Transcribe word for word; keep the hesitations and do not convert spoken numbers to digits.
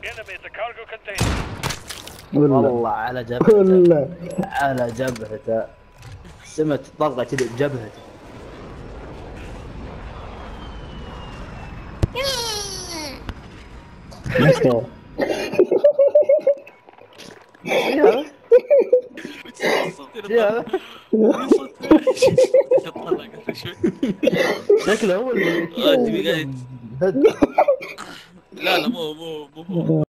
والله على جبهته على جبهته سمت طلقة كذا بجبهته. شكله هو اللي لا لا مو مو مو